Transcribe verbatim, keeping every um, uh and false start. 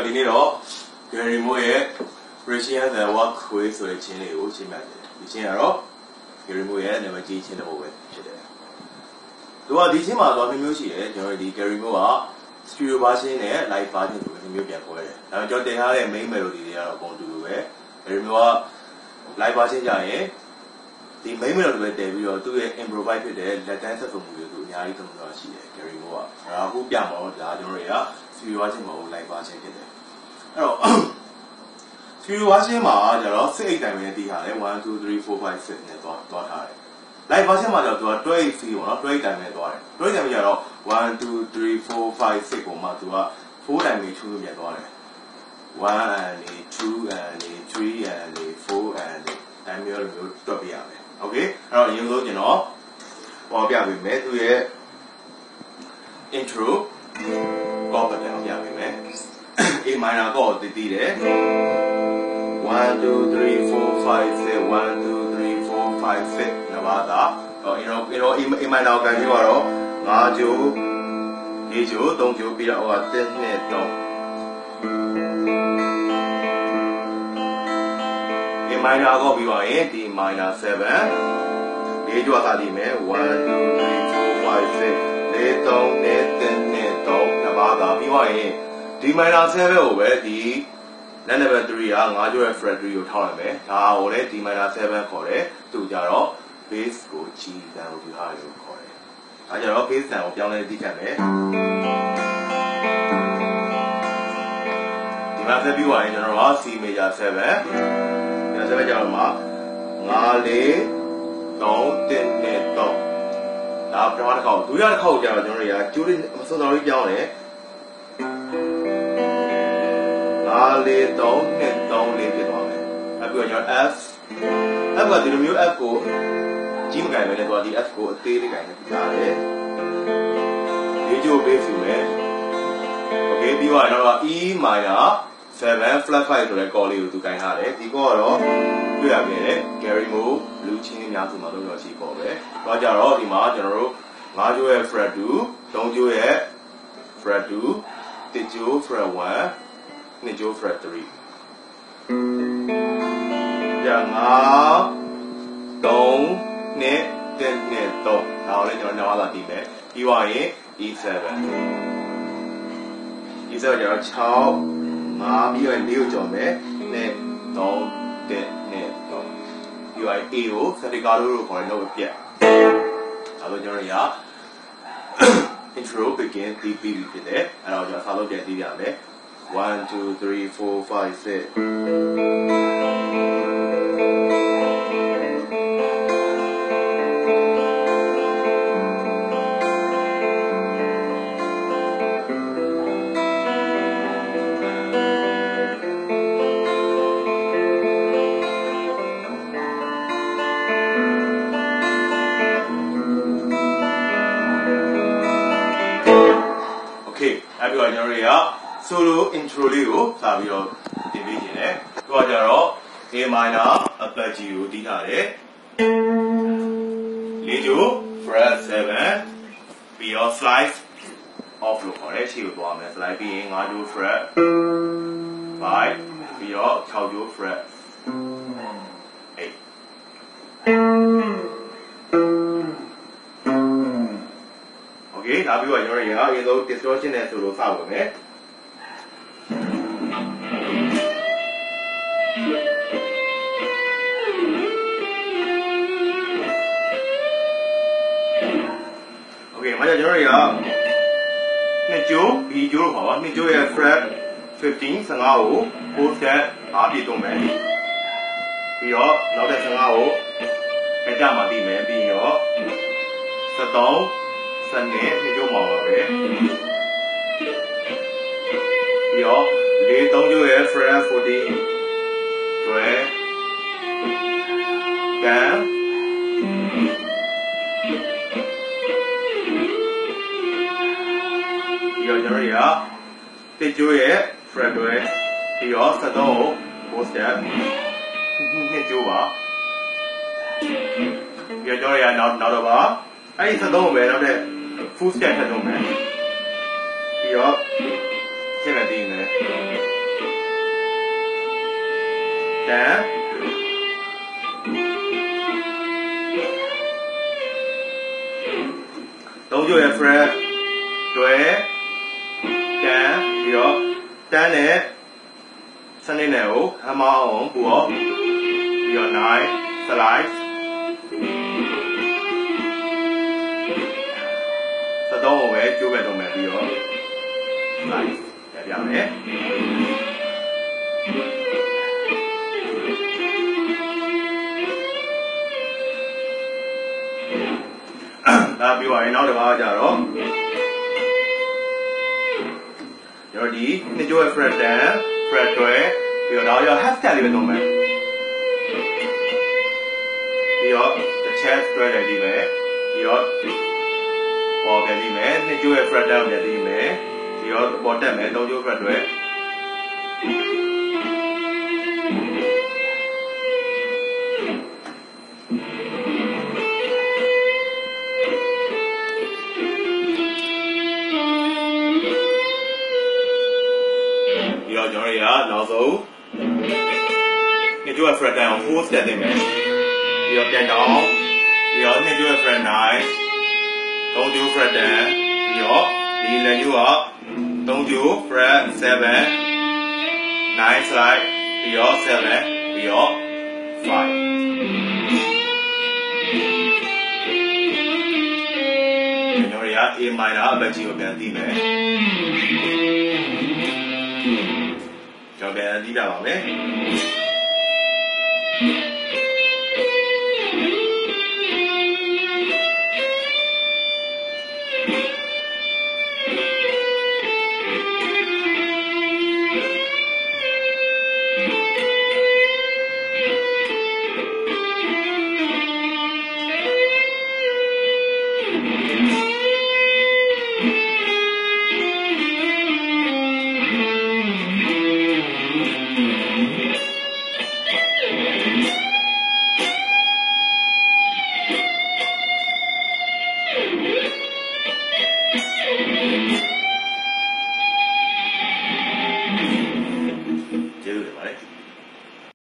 ဒီနေ့တော့ Gary Moore ရဲ့ Russian the Walkway ဆိုတဲ့ချင်းလေးကိုရှင်းပြတယ်ဒီချင်းကတော့ Gary Moore ရဲ့နာမည်ကြီးချင်းတစ်ပုဒ်ပဲဖြစ်တယ်သူကဒီချင်းမှာတော့နှစ်မျိုးရှိတယ်ကျွန်တော်ဒီ Gary Moore က stereo version နဲ့ live version ဆိုပြီးနှစ်မျိုးပြန်ခေါ်ရတယ်ဒါပေမဲ့ကျွန်တော်တင်ထားတဲ့ main melody တွေကတော့အကုန်တူတူပဲ Gary Moore က live version ကြရင်ဒီ main melody ပဲတည်ပြီးတော့သူ့ရဲ့ improvise ဖြစ်တဲ့လက်တန်းဆက်ဆုံးမှုတွေကိုအများကြီးသုံးလို့ရှိတယ် Gary Moore ကဒါအခုပြမှာတော့ဒါကျွန်တော်တွေက stereo version မဟုတ် live version ဖြစ်တယ်အဲ့တော့ stereo version မှာကျတော့ six eight တိုင်ပဲတည်ထားတယ်one two three four five sixနဲ့သွားသွားထားတယ် live version မှာကျတော့သူကtwelve eight feel ပေါ့နော်twelve eightတိုင်ပဲသွားတယ်twelve eightတိုင်ပဲကျတော့one two three four five sixပုံမှာသူကfourတိုင်ပဲထူးလို့ပြန်သွားတယ်one and two and three and four and တိုင်မျိုးလိုမျိုးတွက်ပြရမယ်โอเคအဲ့တော့အရင်ဆုံးကျွန်တော်ပေါ်ပြပေးမယ်သူရဲ့ intro ကောပတ်တယ်အောင်ပြပေးမယ်A minor ကိုတည်တည်တယ်one two three four five six one two three four five six နဘာသာအော်ကျွန်တော်ကျွန်တော် A minor ကန်ပြောရတော့fiveကျိုး၄ကျိုး၃ကျိုးပြီးတော့ဟိုကoneနဲ့၃ A minor ကိုပြီးသွားရင်ဒီ minor seven ၄ကျိုးကတည်မယ်one two three four five six၄သုံးနဲ့oneနဲ့၃နဘာသာပြီးသွားရင်ဒီ minor seven ကိုပဲဒီ net number three ကfiveကျိုးရဲ့ fret three ကိုထောက်လိုက်မယ်ဒါကိုလည်းဒီ minor seven ခေါ်တယ်သူကြတော့ bass ကို G တန်ကိုဒီဟာကိုခေါ်တယ်ဒါကြတော့ bass တန်ကိုပြောင်းလဲသိခံမယ်ဒီမှာဆက်ပြီးသွားရင်ကျွန်တော်က C major seven ဒါ seven ကြတော့မှာfive four three oneနဲ့၃ဒါပထမတစ်ခေါက်ဒုတိယတစ်ခေါက်ကျတော့ကျွန်တော်တွေကကျိုးလေးမစုံတော်ကြီးပြောင်းတယ်five four three two threeဖြစ်သွားမယ်။အခုကျွန်တော် F F ကဒီလိုမျိုး F ကိုကြီးမကင်ပဲလေတော့ဒီ F ကိုအသေးလေးကင်နေပြရတယ်။ဒီကျိုးပေးစုမယ်။ Okay ပြီးတော့တော့ E minor seven flat five ဆိုတဲ့ chord လေးကိုသူကင်ထားတယ်။ဒီ chord ကတော့တွေ့ရပြန်တယ် Gary Moore လူချင်းအများစုမှာတော့တော့ရှိ chord ပဲ။တော့ကြတော့ဒီမှာကျွန်တော်တို့fiveကျိုးရဲ့ fret two သုံးကျိုးရဲ့ fret two တစ်ကျိုး fret oneနှစ်ကျိုး fret three ကြငါးသုံးနှစ်တစ်နှစ်သုံးဒါကိုလည်းကျွန်တော်နောက်လာပြီးမယ်ပြီးသွားရင် E seven E seven ကျတော့sixငါးပြီးတော့၄ကိုကျော်မယ်နှစ်သုံးတစ်နှစ်သုံးပြီးသွားရင် A ကို staccato လို့ခေါ်တဲ့ note ပြတ်ဒါဆိုကျွန်တော်ရ intro begin ဒီပြီးပြီဖြစ်တယ်အဲ့တော့ကျွန်တော်စာလုံးပြန်သိပြမယ်one two three four five six Okay အဲ့ဒီတော့ကျွန်တော်တွေကsolo intro လေးကိုစာပြီးတော့တင်ပေးခြင်းတယ်။သူကကြတော့ A minor အပတ်ကြီးကိုတီးထားတယ်။လေးကျိုး fret seven ပြီးတော့ slide off လို့ခေါ်တယ်။ရှေ့ကိုသွားမယ် slide ပြီးရင်fiveကျိုး fret fiveပြီးတော့sixကျိုး fret eight Okay ဒါပြီးတော့ကျွန်တော်တို့ကအရင်ဆုံး distortion နဲ့ solo စဝင်မယ်။ Okay မှာကျွန်တော်တို့ကနှစ်ကျိုး B ကျိုးလို့ခေါ်ပါနှစ်ကျိုးရဲ့ fret fifteen fifteenကို four step ၅ပြည့်သုံးမယ်ပြီးတော့နောက်တဲ့fifteenကိုအကြမှာပြီးမယ်ပြီးတော့seventeenစနေနှစ်ကျိုးမှာပါပဲပြီးတော့၄သုံးကျိုးရဲ့ fret fourteen twelve tenကျွန်တော်တို့ရတစ်ကျိုးရဲ့ fret တွေပြီးတော့seventeenကို four step နှစ်ကျိုးပါပြီးတော့ကျွန်တော်ရနောက်နောက်တော့ပါအဲ့ဒီseventeenကိုပဲနောက်တဲ့ full step ထပ်လုပ်မယ်ပြီးတော့ရှင်းမယ်ပြီးမယ် Dan Don't do it, Fred. Do it. Dan. Yo. Dan it. Sunday now. Hammer on. Pull. Your nine. Slide. So don't wait. You wait. Don't maybe your slide. Yeah, yeah. That be why now the bar jaro. Your D, enjoy Fred there, Fred toy. You now your half tally with no man. Your the chest toy that you may. Your or get you may. Enjoy Fred down that you may. Your bottom man, don't you Fred way. Now so you do a friend down who's standing man. You get down. You do a friend nine. Don't do friend there. You let you up. Don't do friend seven. Nine slide. You seven. You five. You are A minor, but you can be man. Cho bé đi đâu đấy?